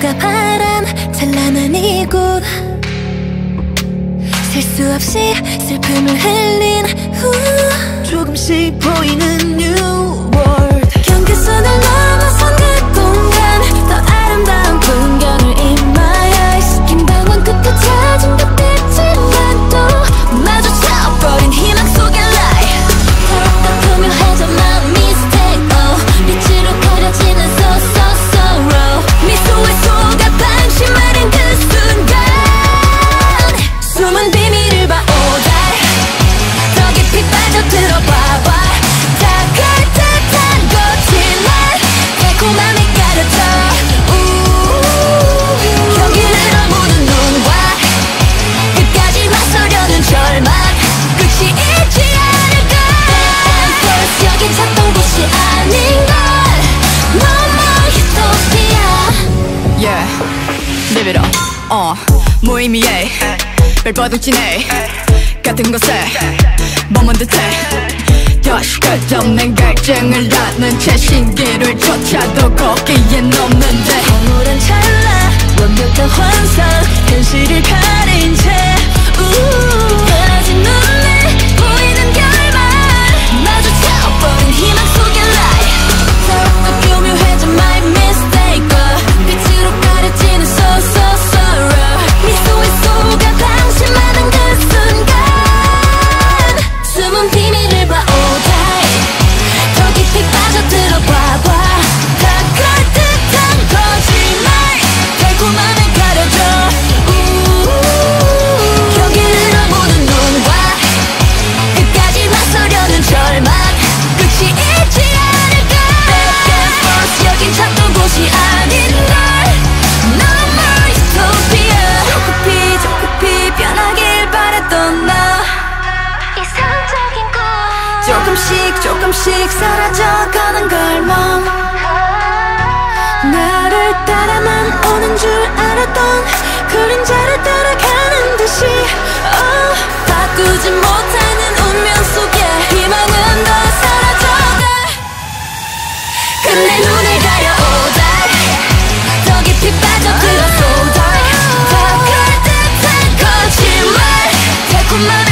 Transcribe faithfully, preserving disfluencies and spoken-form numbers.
바람 찬란한 이곳 셀 수 없이 슬픔을 흘린 후 조금씩 보이는 New World 경계선을 넘어선 그 공간 더 아름다운 풍경을 in my eyes 긴 방황 끝에 찾은 듯했지만 또 마주쳐버린 희망 속의 lie 더욱더 투명해져 my mistake oh 빛으로 가려지는 so so sorrow 미소에 속아 방심하는 그 순간 숨은 비밀을 봐 all day 더 깊이 빠져들어봐봐 다가올 듯한 거짓말 달콤함이 가려져 경계를 넘는 눈과 끝까지 맞서려는 절망 끝이 있지 않을까 First 여긴 찾던 곳이 아닌걸 No more Utopia Yeah, live it up 어, 무의미해 별바둑 지네 같은 곳에 머문 듯해 다시 끝없는 갈증을 낳는 채 신기를 쫓아도 거기엔 없는데 황홀한 찰나 완벽한 환상 현실을 가린 채 흐려진 눈에 보이는 결말 마주쳐버린 희망 속의 lie 더욱더 교묘해져 my mistake 빛으로 가려지는 so so sorrow 미소에 속아 방심하는 그 순간 숨은 비밀을 봐 all day 더 깊이 빠져들어봐봐 다가올 듯한 거짓말 달콤함에 가려져 경계를 넘는 눈과 끝까지 맞서려는 절망 끝이 있지 않을까 First 여긴 찾던 곳이 아닌걸 No more Utopia 조급히 조급히 변하길 바랬던 나 이상적인 꿈 조금씩 조금씩 사라져가는 걸멈 나를 따라만 오는 줄 알았던 그림자를 따라가는 듯이 oh, 바꾸지 못하는 운명 속에 희망은 더 사라져가 끝내 눈을 가려 all day 더 깊이 빠져들어 so dark 다가올 듯한 거짓말 달콤한